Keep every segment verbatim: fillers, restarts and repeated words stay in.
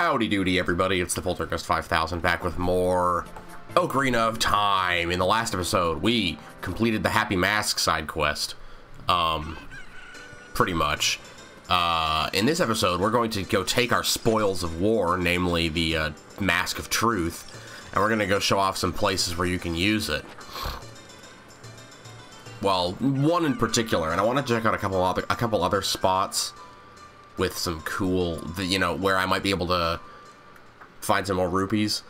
Howdy doody, everybody. It's the Poltergeist five thousand back with more Ocarina of Time. In the last episode, we completed the Happy Mask side quest. Um, pretty much. Uh, in this episode, we're going to go take our spoils of war, namely the uh, Mask of Truth, and we're going to go show off some places where you can use it. Well, one in particular, and I want to check out a couple other, a couple other spots with some cool, you know, where I might be able to find some more rupees.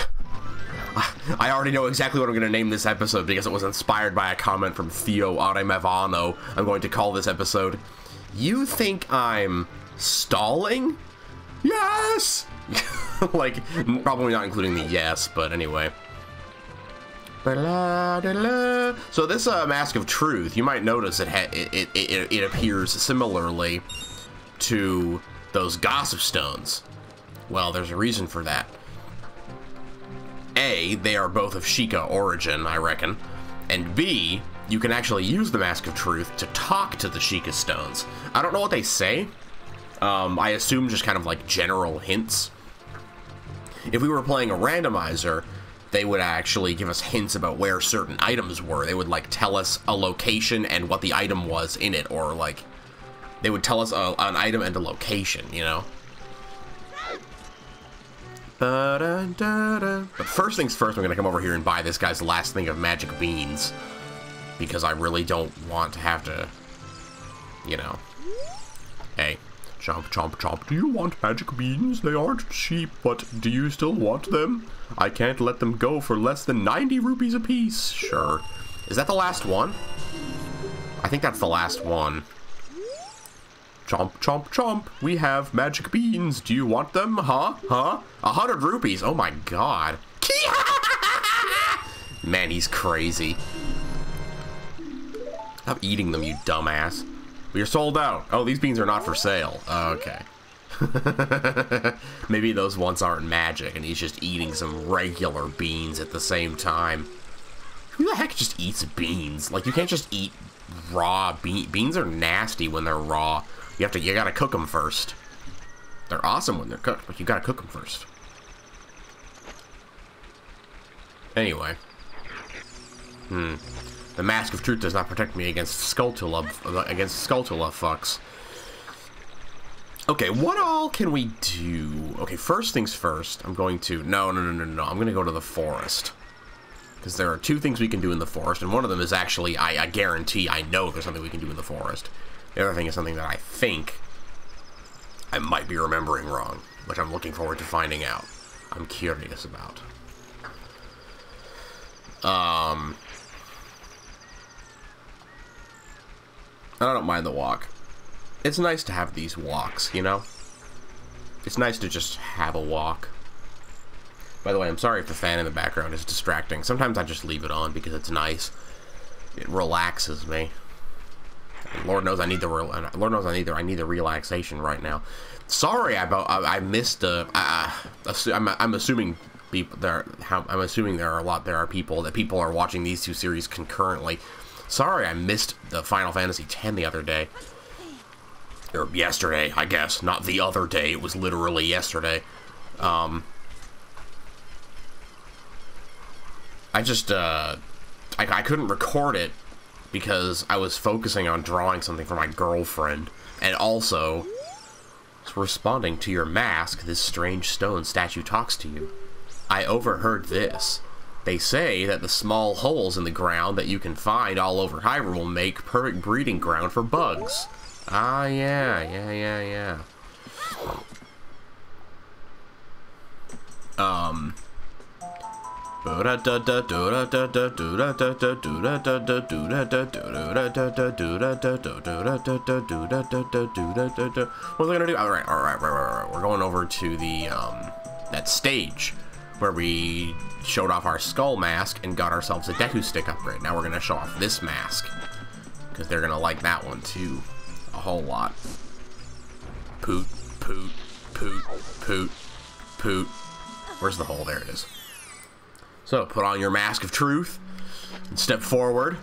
I already know exactly what I'm going to name this episode because it was inspired by a comment from Theo Aremavano. I'm going to call this episode, "You Think I'm Stalling?" Yes! Like, probably not including the yes, but anyway. So this uh, Mask of Truth, you might notice it, ha it, it, it, it appears similarly to those Gossip Stones. Well, there's a reason for that. A, they are both of Sheikah origin, I reckon. And B, you can actually use the Mask of Truth to talk to the Sheikah Stones. I don't know what they say. Um, I assume just kind of like general hints. If we were playing a randomizer, they would actually give us hints about where certain items were. They would like tell us a location and what the item was in it, or like they would tell us a, an item and a location, you know? But first things first, I'm gonna come over here and buy this guy's last thing of magic beans, because I really don't want to have to, you know. Hey, chomp, chomp, chomp. Do you want magic beans? They aren't cheap, but do you still want them? I can't let them go for less than ninety rupees apiece. Sure. Is that the last one? I think that's the last one. Chomp, chomp, chomp. We have magic beans. Do you want them? Huh? Huh? A hundred rupees. Oh my god. Man, he's crazy. Stop eating them, you dumbass. We are sold out. Oh, these beans are not for sale. Okay. Maybe those ones aren't magic and he's just eating some regular beans at the same time. Who the heck just eats beans? Like, you can't just eat raw beans. Beans are nasty when they're raw. You have to, you gotta cook them first. They're awesome when they're cooked, but you gotta cook them first. Anyway. Hmm. The Mask of Truth does not protect me against Skulltula, against Skulltula fucks. Okay, what all can we do? Okay, first things first, I'm going to, no, no, no, no, no, I'm gonna go to the forest. Because there are two things we can do in the forest, and one of them is actually, I, I guarantee, I know there's something we can do in the forest. The other thing is something that I think I might be remembering wrong, which I'm looking forward to finding out. I'm curious about. Um, I don't mind the walk. It's nice to have these walks, you know? It's nice to just have a walk. By the way, I'm sorry if the fan in the background is distracting. Sometimes I just leave it on because it's nice. It relaxes me. Lord knows I need the Lord knows I need the I need the relaxation right now. Sorry about I, I missed. Uh, I, I'm I'm assuming people there. I'm assuming there are a lot. There are people that people are watching these two series concurrently. Sorry, I missed the Final Fantasy X the other day, or yesterday, I guess. Not the other day. It was literally yesterday. Um, I just uh, I, I couldn't record it because I was focusing on drawing something for my girlfriend, and also responding to your mask. This strange stone statue talks to you. I overheard this. They say that the small holes in the ground that you can find all over Hyrule will make perfect breeding ground for bugs. Ah, yeah, yeah, yeah, yeah. Um... We're going to do, all right, all right, right, right, right. We're going over to the, um, that stage where we showed off our skull mask and got ourselves a Deku Stick upgrade. Now we're going to show off this mask, because they're going to like that one, too, a whole lot. Poot, poot, poot, poot, poot. Where's the hole? There it is. So, put on your Mask of Truth and step forward.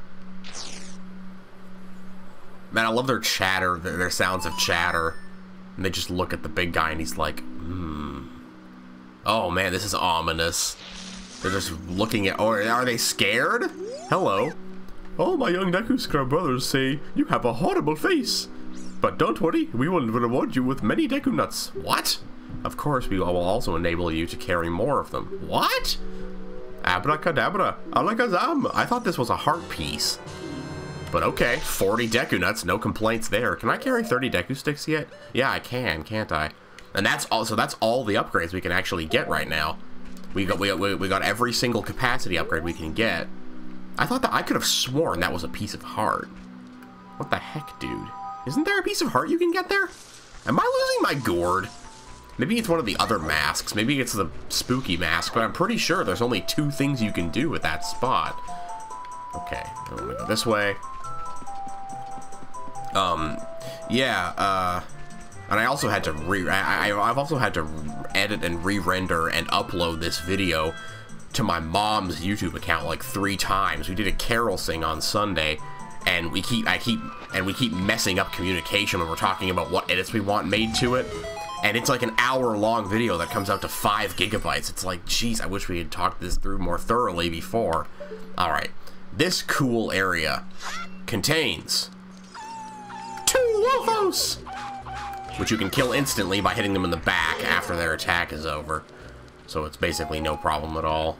Man, I love their chatter, their, their sounds of chatter. And they just look at the big guy and he's like, hmm. Oh man, this is ominous. They're just looking at, or are they scared? Hello. All my young Deku Scrub brothers say you have a horrible face. But don't worry, we will reward you with many Deku Nuts. What? Of course, we will also enable you to carry more of them. What? Abracadabra, alakazam. I thought this was a heart piece. But okay, forty Deku Nuts, no complaints there. Can I carry thirty Deku Sticks yet? Yeah, I can, can't I? And that's also that's all the upgrades we can actually get right now. We got we got, we got every single capacity upgrade we can get. I thought that I could have sworn that was a piece of heart. What the heck, dude? Isn't there a piece of heart you can get there? Am I losing my gourd? Maybe it's one of the other masks. Maybe it's the spooky mask, but I'm pretty sure there's only two things you can do with that spot. Okay, I'm gonna go this way. Um, yeah, uh, and I also had to re- I, I, I've also had to edit and re-render and upload this video to my mom's YouTube account like three times. We did a carol sing on Sunday, and we keep, I keep, and we keep messing up communication when we're talking about what edits we want made to it. And it's like an hour-long video that comes out to five gigabytes. It's like, geez, I wish we had talked this through more thoroughly before. All right, this cool area contains two Wolfos, which you can kill instantly by hitting them in the back after their attack is over. So it's basically no problem at all.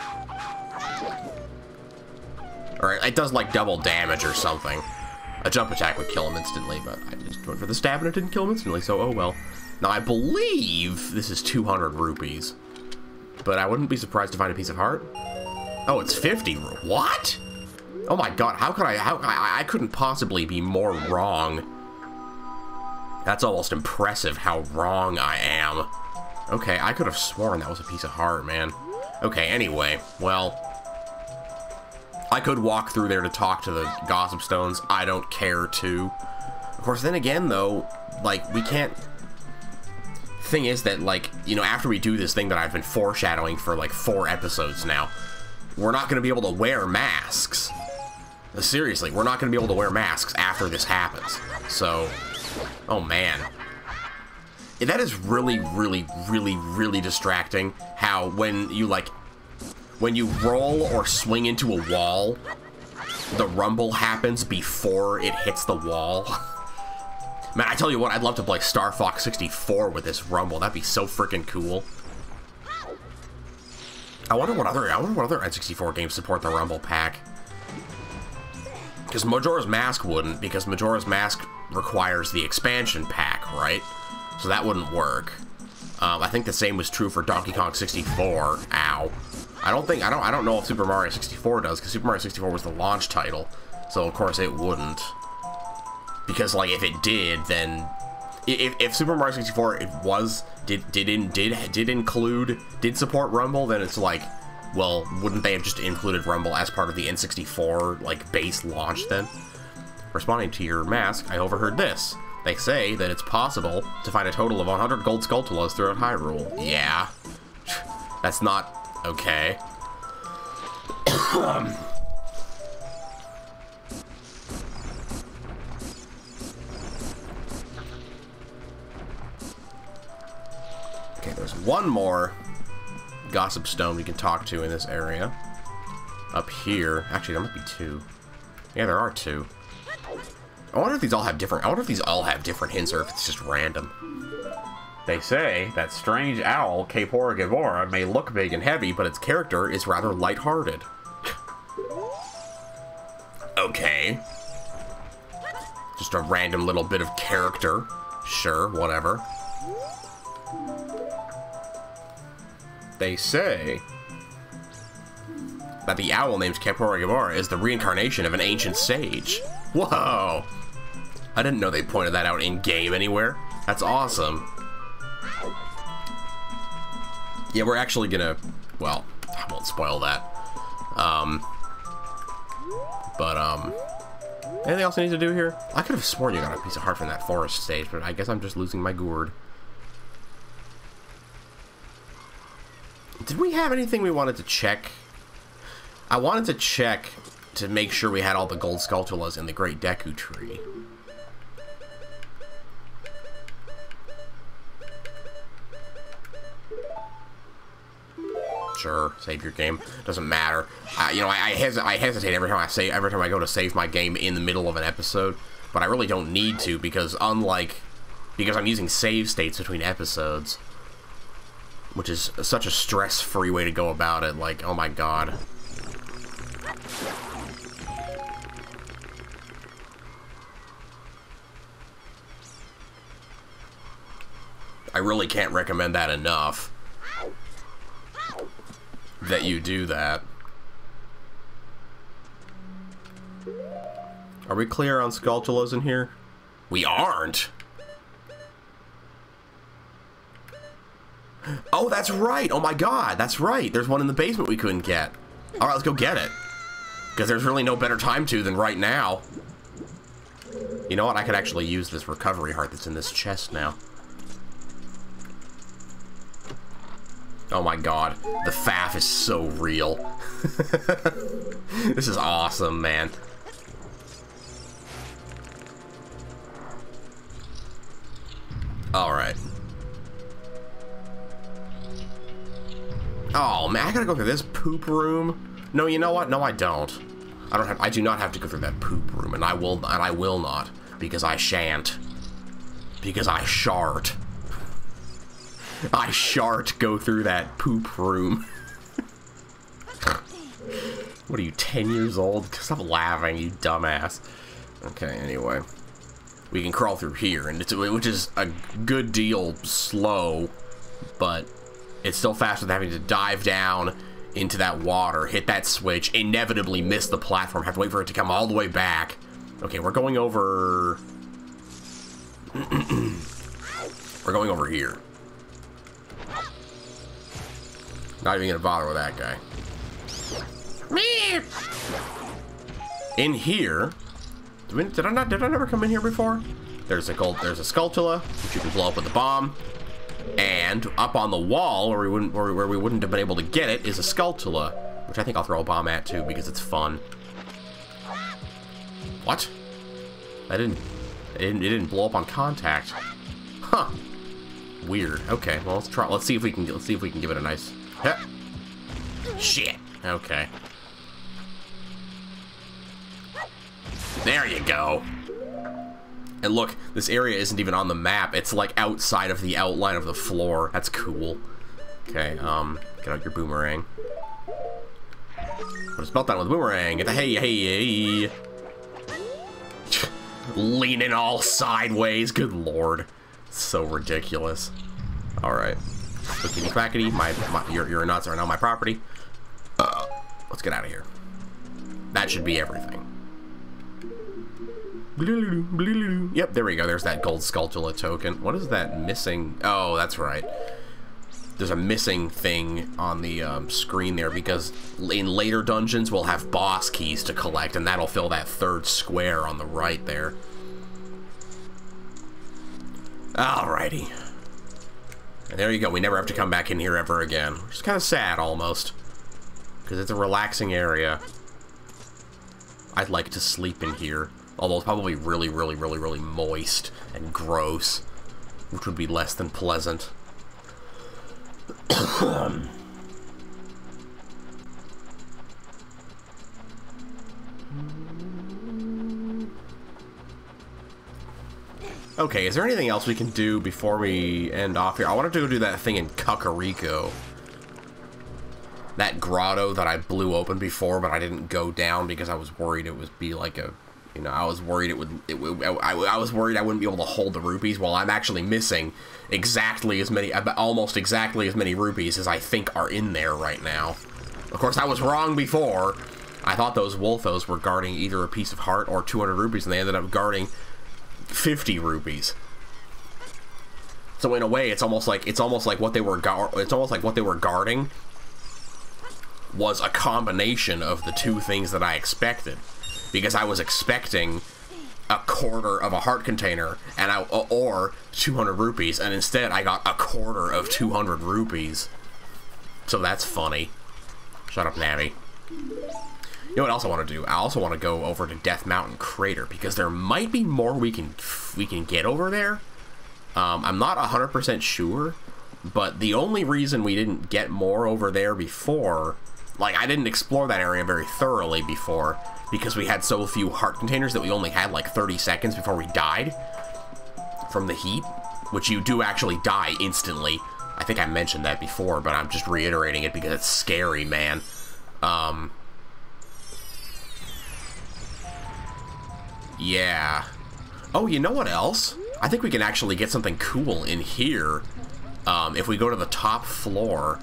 Or it does like double damage or something. A jump attack would kill him instantly, but I just went for the stab and it didn't kill him instantly, so oh well. Now I believe this is two hundred rupees, but I wouldn't be surprised to find a piece of heart. Oh, it's fifty. What? Oh my god, how could I, how, I, I couldn't possibly be more wrong. That's almost impressive how wrong I am. Okay, I could have sworn that was a piece of heart, man. Okay, anyway, well, I could walk through there to talk to the Gossip Stones. I don't care to. Of course, then again, though, like, we can't... Thing is that, like, you know, after we do this thing that I've been foreshadowing for, like, four episodes now, we're not going to be able to wear masks. Seriously, we're not going to be able to wear masks after this happens. So, oh man. That is really, really, really, really distracting how when you, like, when you roll or swing into a wall, the rumble happens before it hits the wall. Man, I tell you what, I'd love to play Star Fox sixty-four with this rumble. That'd be so freaking cool. I wonder what other I wonder what other N sixty-four games support the rumble pack. Because Majora's Mask wouldn't, because Majora's Mask requires the expansion pack, right? So that wouldn't work. Um, I think the same was true for Donkey Kong sixty-four. Ow. I don't think I don't I don't know if Super Mario sixty-four does, because Super Mario sixty-four was the launch title, so of course it wouldn't. Because like if it did, then if, if Super Mario sixty-four it was did did in, did did include did support Rumble, then it's like, well, wouldn't they have just included Rumble as part of the N sixty-four like base launch then? Responding to your mask, I overheard this. They say that it's possible to find a total of one hundred gold Skulltulas throughout Hyrule. Yeah. That's not okay. Okay, there's one more Gossip Stone we can talk to in this area. Up here. Actually, there might be two. Yeah, there are two. I wonder if these all have different... I wonder if these all have different hints or if it's just random. They say that strange owl, Kaepora Gaebora, may look big and heavy, but its character is rather lighthearted. Okay. Just a random little bit of character. Sure, whatever. They say that the owl named Kaepora Gaebora is the reincarnation of an ancient sage. Whoa! I didn't know they pointed that out in-game anywhere. That's awesome. Yeah, we're actually gonna... Well, I won't spoil that. Um... But, um... anything else I need to do here? I could have sworn you got a piece of heart from that forest stage, but I guess I'm just losing my gourd. Did we have anything we wanted to check? I wanted to check to make sure we had all the gold Skulltulas in the Great Deku Tree. Sure, save your game. Doesn't matter. Uh, you know, I, I, hes I hesitate every time I say every time I go to save my game in the middle of an episode, but I really don't need to because unlike because I'm using save states between episodes, which is such a stress-free way to go about it. Like, oh my god. I really can't recommend that enough. That you do that. Are we clear on Skulltulas in here? We aren't! Oh, that's right! Oh my god, that's right! There's one in the basement we couldn't get. Alright, let's go get it. Because there's really no better time to than right now. You know what? I could actually use this recovery heart that's in this chest now. Oh my god, the faff is so real. This is awesome, man. Alright. Oh man, I gotta go through this poop room. No, you know what? No, I don't. I don't have I do not have to go through that poop room, and I will and I will not, because I shan't. Because I shart. I shart go through that poop room. What are you, ten years old? Stop laughing, you dumbass. Okay, anyway. We can crawl through here, and it's, which is a good deal slow, but it's still faster than having to dive down into that water, hit that switch, inevitably miss the platform, have to wait for it to come all the way back. Okay, we're going over... we're going over here. Not even gonna bother with that guy. In here, did I not? Did I never come in here before? There's a gold. There's a Skulltula, which you can blow up with a bomb, and up on the wall where we wouldn't where, where we wouldn't have been able to get it is a Skulltula, which I think I'll throw a bomb at too because it's fun. What? I didn't. It didn't. It didn't blow up on contact. Huh. Weird. Okay. Well, let's try. Let's see if we can. Let's see if we can give it a nice. Huh. Shit. Okay. There you go. And look, this area isn't even on the map. It's like outside of the outline of the floor. That's cool. Okay, um, get out your boomerang. Put a spell down with a boomerang. Get the hey, hey, hey. Leaning all sideways. Good lord. So ridiculous. Alright. Clickety clackety. My, my, your, your nuts are now my property. Uh, let's get out of here. That should be everything. Yep, there we go. There's that gold Skulltula token. What is that missing? Oh, that's right. There's a missing thing on the um, screen there because in later dungeons we'll have boss keys to collect, and that'll fill that third square on the right there. Alrighty. And there you go. We never have to come back in here ever again. Which is kind of sad, almost. Because it's a relaxing area. I'd like to sleep in here. Although it's probably really, really, really, really moist and gross. Which would be less than pleasant. Okay, is there anything else we can do before we end off here? I wanted to go do that thing in Kakariko. That grotto that I blew open before, but I didn't go down because I was worried it would be like a, you know, I was worried it would, it, I, I was worried I wouldn't be able to hold the rupees while I'm actually missing exactly as many, almost exactly as many rupees as I think are in there right now. Of course, I was wrong before. I thought those Wolfos were guarding either a piece of heart or two hundred rupees, and they ended up guarding fifty rupees. So in a way, it's almost like it's almost like what they were guard it's almost like what they were guarding was a combination of the two things that I expected, because I was expecting a quarter of a heart container and I or two hundred rupees, and instead I got a quarter of two hundred rupees. So that's funny. Shut up, Navi. You know what else I want to do? I also want to go over to Death Mountain Crater, because there might be more we can we can get over there. Um, I'm not one hundred percent sure, But the only reason we didn't get more over there before, like, I didn't explore that area very thoroughly before, because we had so few heart containers that we only had like thirty seconds before we died from the heat, which you do actually die instantly. I think I mentioned that before, but I'm just reiterating it because it's scary, man. Um, yeah. Oh, you know what else? I think we can actually get something cool in here. Um, if we go to the top floor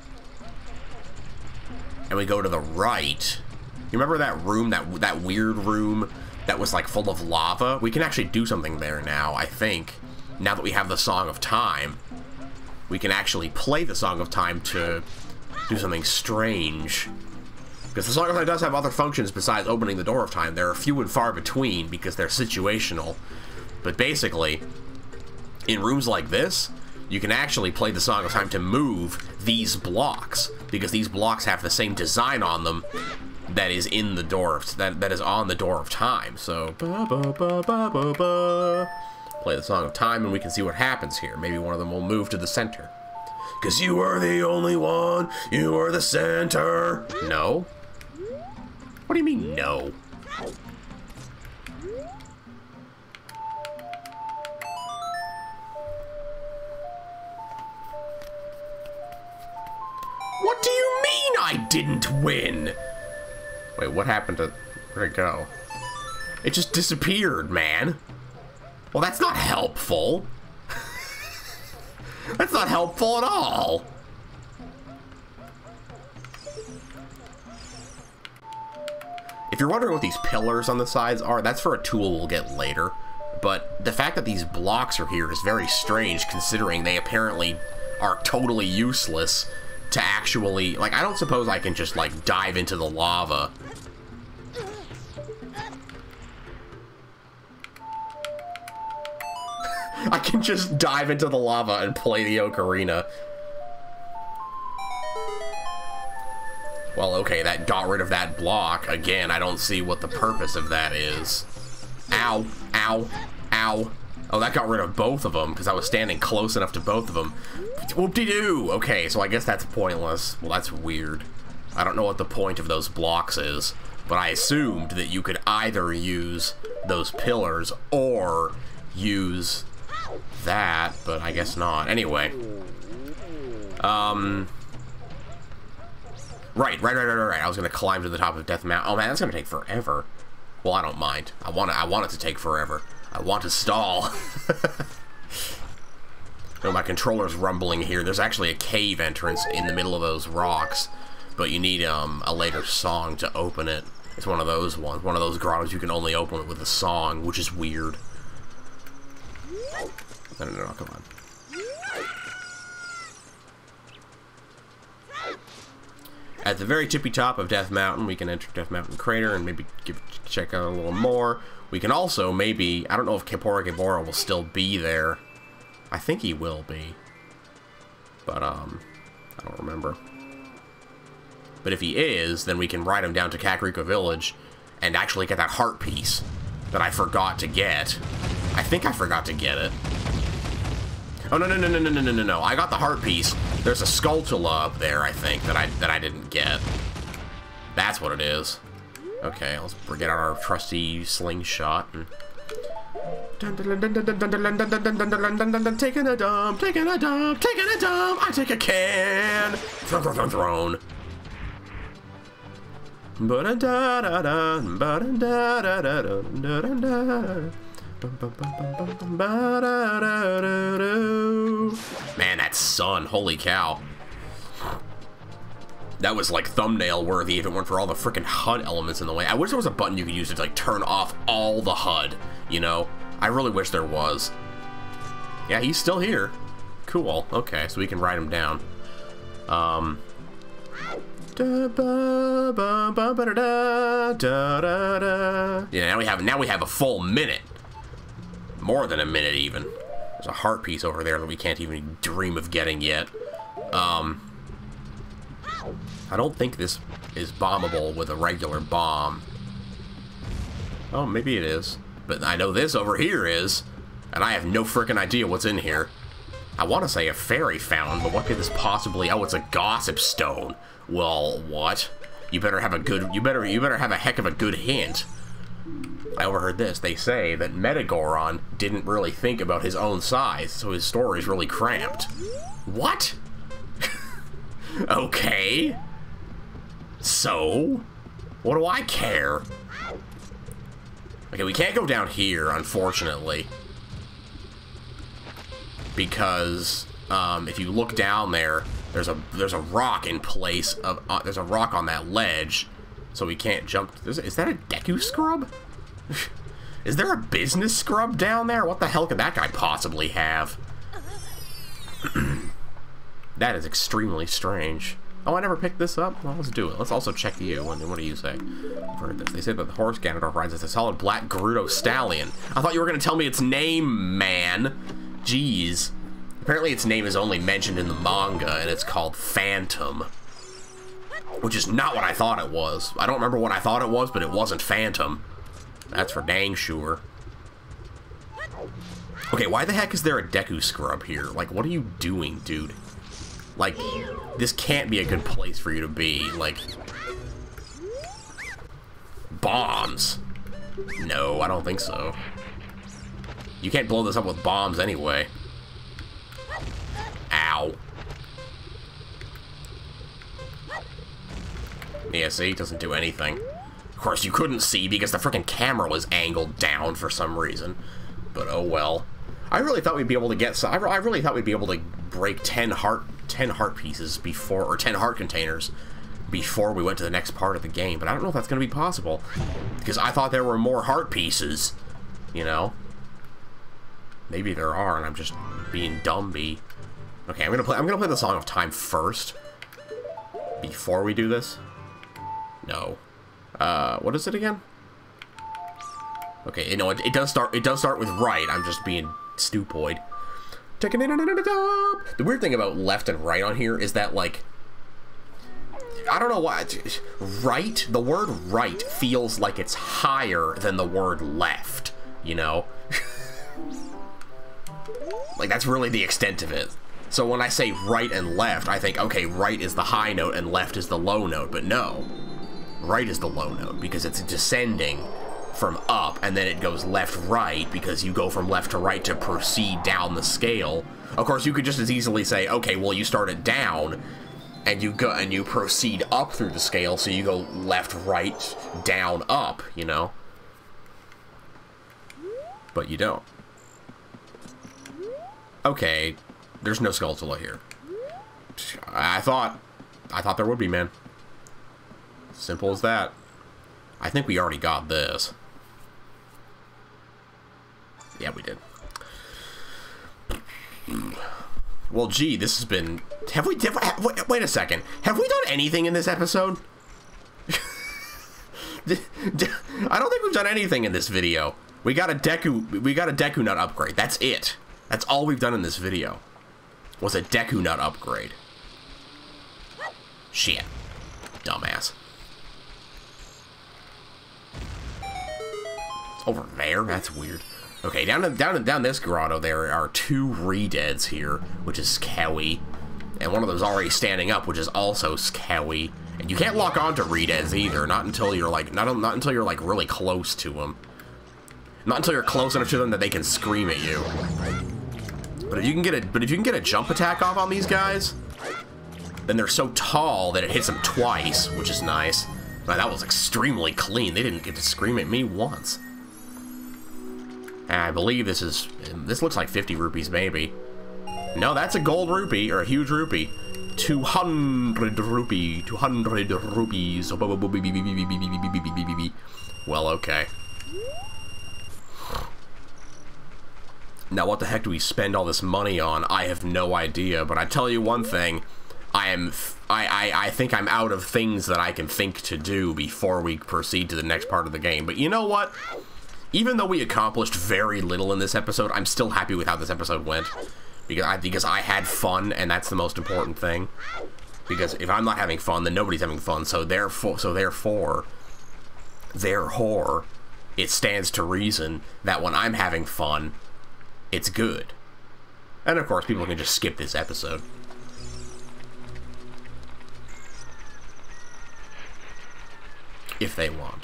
and we go to the right, you remember that room, that that weird room that was like full of lava? We can actually do something there now, I think. Now that we have the Song of Time, we can actually play the Song of Time to do something strange. Because the Song of Time does have other functions besides opening the Door of Time. They're few and far between because they're situational. But basically, in rooms like this, you can actually play the Song of Time to move these blocks, because these blocks have the same design on them that is in the door of, that that is on the Door of Time. So ba, ba, ba, ba, ba, ba. Play the Song of Time and we can see what happens here. Maybe one of them will move to the center. Cause you are the only one, you are the center. No? What do you mean no? What do you mean I didn't win? Wait, what happened to... Where'd it go? It just disappeared, man. Well, that's not helpful. That's not helpful at all. If you're wondering what these pillars on the sides are, that's for a tool we'll get later. But the fact that these blocks are here is very strange, considering they apparently are totally useless to actually, like, I don't suppose I can just, like, dive into the lava. I can just dive into the lava and play the ocarina. Well, okay, that got rid of that block. Again, I don't see what the purpose of that is. Ow, ow, ow. Oh, that got rid of both of them, because I was standing close enough to both of them. Whoop-de-doo! Okay, so I guess that's pointless. Well, that's weird. I don't know what the point of those blocks is, but I assumed that you could either use those pillars or use that, but I guess not. Anyway. Um... Right, right, right, right, right. I was gonna climb to the top of Death Mountain. Oh man, that's gonna take forever. Well, I don't mind. I want it, I want it to take forever. I want to stall. Oh, my controller's rumbling here. There's actually a cave entrance in the middle of those rocks, but you need um, a later song to open it. It's one of those ones, one of those grottos you can only open it with a song, which is weird. No, no, no, come on. At the very tippy top of Death Mountain, we can enter Death Mountain Crater and maybe give, check out a little more. We can also maybe, I don't know if Kaepora Gaebora will still be there. I think he will be. But, um, I don't remember. But if he is, then we can ride him down to Kakariko Village and actually get that heart piece that I forgot to get. I think I forgot to get it. Oh, no, no, no, no, no, no, no, no, no. I got the heart piece. There's a Skulltula up there, I think, that I that I didn't get. That's what it is. Okay, let's get out our trusty slingshot. And... Taking a dump, taking a dump, taking a dump. I take a can. Thrown, thrown, thrown, thrown. Ba-da-da-da-da, ba-da-da-da-da-da-da-da. Man, that sun, holy cow. That was like thumbnail worthy if it weren't for all the freaking H U D elements in the way. I wish there was a button you could use to like turn off all the H U D, you know? I really wish there was. Yeah, he's still here. Cool. Okay, so we can ride him down. Um Yeah, now we have now we have a full minute. More than a minute, even. There's a heart piece over there that we can't even dream of getting yet. Um, I don't think this is bombable with a regular bomb. Oh, maybe it is. But I know this over here is, and I have no frickin' idea what's in here. I want to say a fairy fountain, but what could this possibly... Oh, it's a gossip stone. Well, what? You better have a good... You better, you better have a heck of a good hint. I overheard this. They say that Metagoron didn't really think about his own size, so his story's really cramped. What? Okay. So? What do I care? Okay, we can't go down here, unfortunately. Because, um, if you look down there, there's a there's a rock in place of... Uh, there's a rock on that ledge, so we can't jump... Is, is that a Deku Scrub? Is there a business scrub down there? What the hell could that guy possibly have? That is extremely strange. Oh, I never picked this up? Well, let's do it. Let's also check you. What do you say? I've heard this. They say that the horse Ganondorf rides is a solid black Gerudo stallion. I thought you were going to tell me its name, man. Jeez. Apparently its name is only mentioned in the manga, and it's called Phantom. Which is not what I thought it was. I don't remember what I thought it was, but it wasn't Phantom. That's for dang sure. Okay, why the heck is there a Deku Scrub here? Like, what are you doing, dude? Like, this can't be a good place for you to be. Like, bombs. No, I don't think so. You can't blow this up with bombs anyway. Ow. Yeah, see, it doesn't do anything. Of course, you couldn't see because the freaking camera was angled down for some reason. But oh well. I really thought we'd be able to get some. I, re I really thought we'd be able to break ten heart, ten heart pieces before, or ten heart containers before we went to the next part of the game. But I don't know if that's going to be possible because I thought there were more heart pieces. You know. Maybe there are, and I'm just being dumby. Okay, I'm gonna play. I'm gonna play the Song of Time first before we do this. No. Uh, what is it again? Okay, you know, it, it does start. It does start with right. I'm just being stupoid. The weird thing about left and right on here is that, like, I don't know why. Right, the word right feels like it's higher than the word left. You know, like that's really the extent of it. So when I say right and left, I think, okay, right is the high note and left is the low note. But no. Right is the low note because it's descending from up and then it goes left right because you go from left to right to proceed down the scale. Of course, you could just as easily say, okay, well, you started down and you go and you proceed up through the scale, so you go left, right, down, up, you know. But you don't. Okay, there's no Skulltula here. I thought I thought there would be, man. Simple as that. I think we already got this. Yeah, we did. Well, gee, this has been... Have we... Have, wait, wait a second. Have we done anything in this episode? I don't think we've done anything in this video. We got a Deku... We got a Deku Nut upgrade. That's it. That's all we've done in this video. Was a Deku Nut upgrade. Shit. Dumbass. Over there? That's weird. Okay, down in, down in, down this grotto there are two Redeads here, which is Skewy. And one of them's already standing up, which is also Skewy. And you can't lock onto Redeads either, not until you're like not, not until you're like really close to them. Not until you're close enough to them that they can scream at you. But if you can get a but if you can get a jump attack off on these guys, then they're so tall that it hits them twice, which is nice. But that was extremely clean. They didn't get to scream at me once. And I believe this is... This looks like fifty rupees, maybe. No, that's a gold rupee, or a huge rupee. two hundred rupee. two hundred rupees. Well, okay. Now, what the heck do we spend all this money on? I have no idea, but I tell you one thing. I am... I, I, I think I'm out of things that I can think to do before we proceed to the next part of the game. But you know what? Even though we accomplished very little in this episode, I'm still happy with how this episode went. Because I, because I had fun, and that's the most important thing. Because if I'm not having fun, then nobody's having fun. So therefore, so therefore, therefore, it stands to reason that when I'm having fun, it's good. And of course, people can just skip this episode. If they want.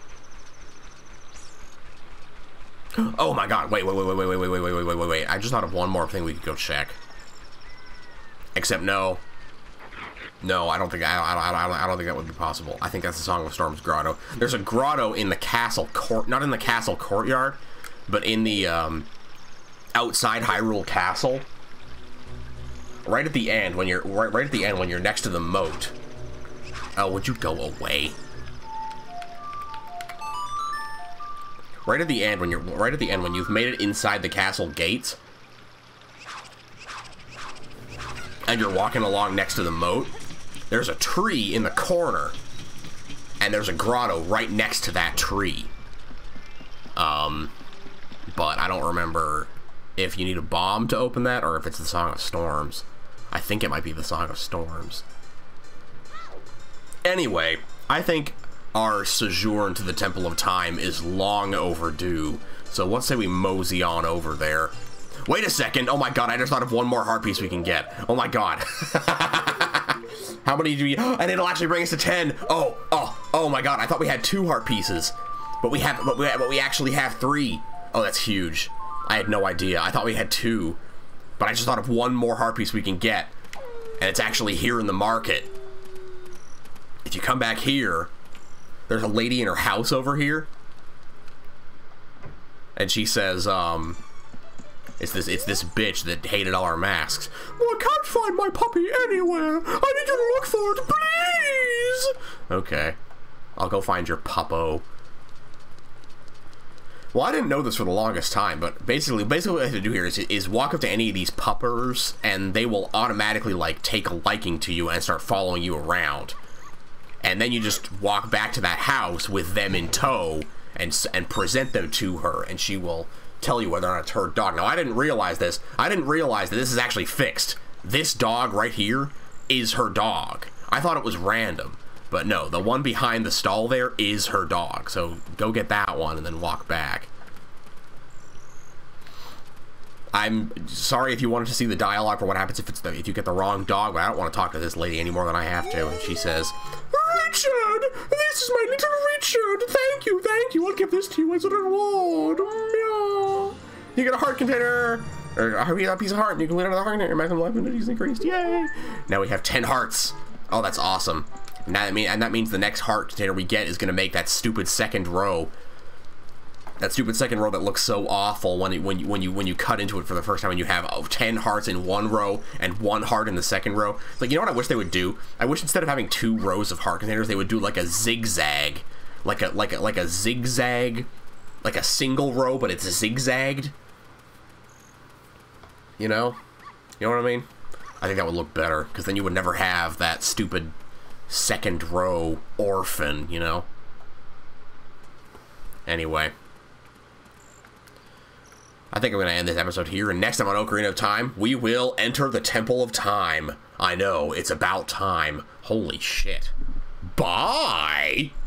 Oh my god, wait, wait, wait, wait, wait, wait, wait, wait, wait, wait, wait, wait. I just thought of one more thing we could go check. Except no. No, I don't think I, I, I, I don't think that would be possible. I think that's the Song of Storms grotto. There's a grotto in the castle court, not in the castle courtyard, but in the um, outside Hyrule Castle. Right at the end, when you're right, right at the end when you're next to the moat. Oh, would you go away? Right at the end when you're right at the end when you've made it inside the castle gates, and you're walking along next to the moat. There's a tree in the corner, and there's a grotto right next to that tree. Um, but I don't remember if you need a bomb to open that, or if it's the Song of Storms. I think it might be the Song of Storms. Anyway, I think our sojourn to the Temple of Time is long overdue, so let's say we mosey on over there. Wait a second! Oh my god, I just thought of one more heart piece we can get. Oh my god. How many do we... And it'll actually bring us to ten! Oh, oh, oh my god, I thought we had two heart pieces. But we have, but we, but we actually have three. Oh, that's huge. I had no idea. I thought we had two. But I just thought of one more heart piece we can get. And it's actually here in the market. If you come back here, there's a lady in her house over here. And she says, um... It's this, it's this bitch that hated all our masks. Well, I can't find my puppy anywhere. I need you to look for it, please. Okay. I'll go find your puppo. Well, I didn't know this for the longest time, but basically, basically what I have to do here is, is walk up to any of these puppers, and they will automatically, like, take a liking to you and start following you around. And then you just walk back to that house with them in tow and, and present them to her, and she will tell you whether or not it's her dog. Now, I didn't realize this. I didn't realize that this is actually fixed. This dog right here is her dog. I thought it was random, but no, the one behind the stall there is her dog. So go get that one and then walk back. I'm sorry if you wanted to see the dialogue for what happens if it's the, if you get the wrong dog, but I don't want to talk to this lady any more than I have to. And she says, Richard, this is my little Richard. Thank you, thank you. I'll give this to you as an reward. Meow. You get a heart container, or a piece of heart, and you can put it in the heart container. Maximum life is increased. Yay! Now we have ten hearts. Oh, that's awesome. And that, mean, and that means the next heart container we get is going to make that stupid second row. That stupid second row that looks so awful when it, when you when you when you cut into it for the first time and you have oh, ten hearts in one row and one heart in the second row. Like, you know what I wish they would do? I wish instead of having two rows of heart containers, they would do like a zigzag, like a like a like a zigzag, like a single row, but it's zigzagged. You know, you know what I mean? I think that would look better because then you would never have that stupid second row orphan. You know. Anyway. I think I'm going to end this episode here, and next time on Ocarina of Time, we will enter the Temple of Time. I know, it's about time. Holy shit. Bye!